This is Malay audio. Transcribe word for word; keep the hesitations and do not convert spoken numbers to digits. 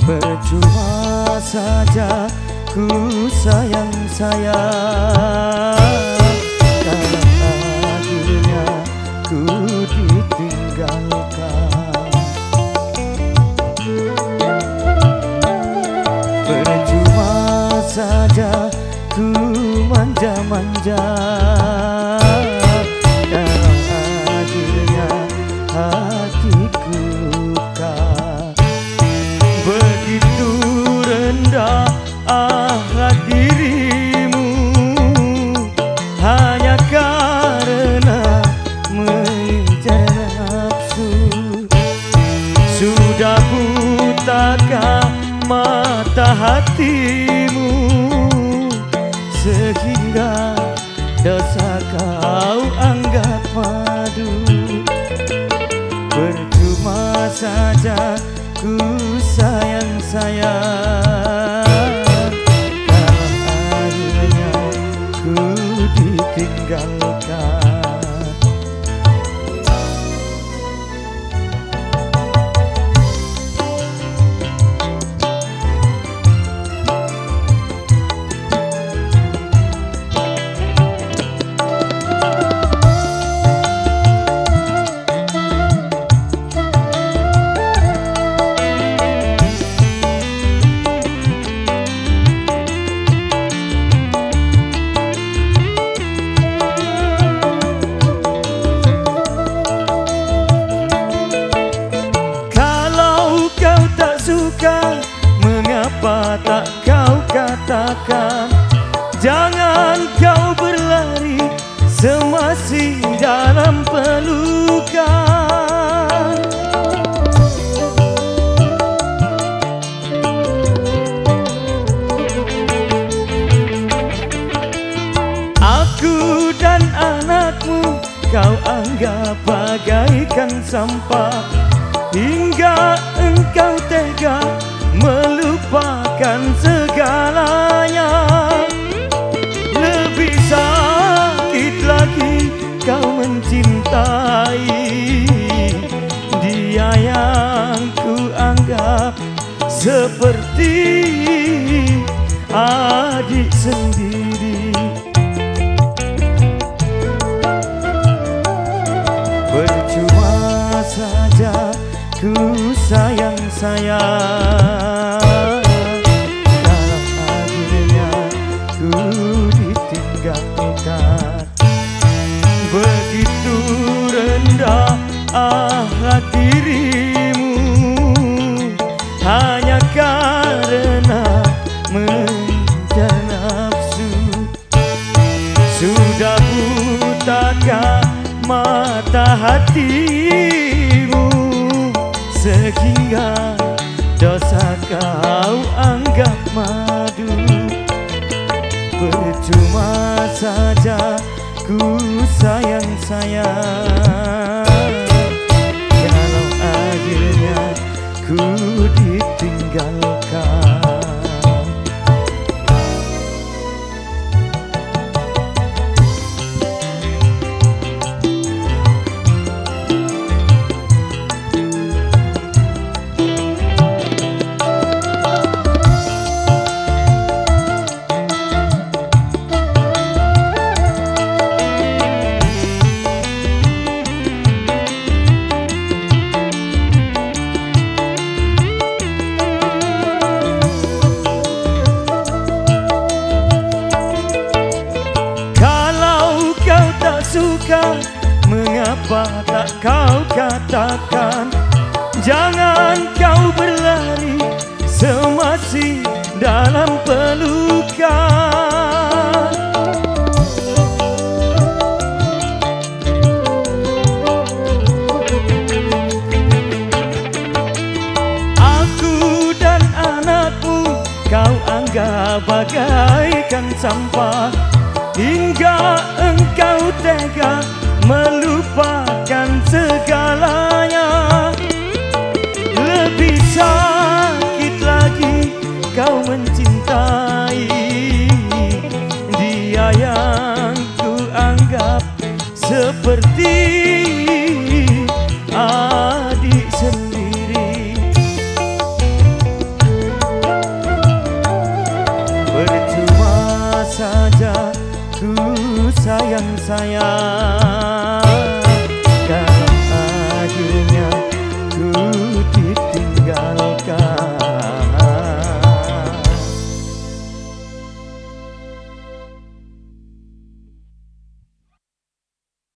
Percuma saja ku sayang-sayang kalau akhirnya ku ditinggalkan. Percuma saja ku manja-manja kalau akhirnya hatiku luka. Begitu rendah akhlak dirimu hanya karena mengejar nafsu. Sudah butakah mata hatimu sehingga dosa kau anggap madu. Percuma saja ku sayang-sayang kalau akhirnya ku ditinggalkan. Mengapa tak kau katakan? Jangan kau berlari semasih dalam pelukan. Aku dan anakmu kau anggap bagaikan sampah, hingga engkau tega melupakan segalanya. Lebih sakit lagi kau mencintai dia yang ku anggap seperti adik sendiri. Percuma saja ku sayang-sayang kalau akhirnya ku ditinggalkan. Begitu rendah akhlak dirimu hanya karena mengejar nafsu. Sudah butakah mata hatimu sehingga dosa kau anggap madu. Percuma saja ku sayang-sayang kalau akhirnya ku ditinggalkan. Mengapa tak kau katakan? Jangan kau berlari semasih dalam pelukan. Aku dan anakmu kau anggap bagaikan sampah, hingga engkau tega melupakan segalanya. Lebih sakit lagi kau mencintai dia yang ku anggap seperti adik sendiri. sayang-sayang.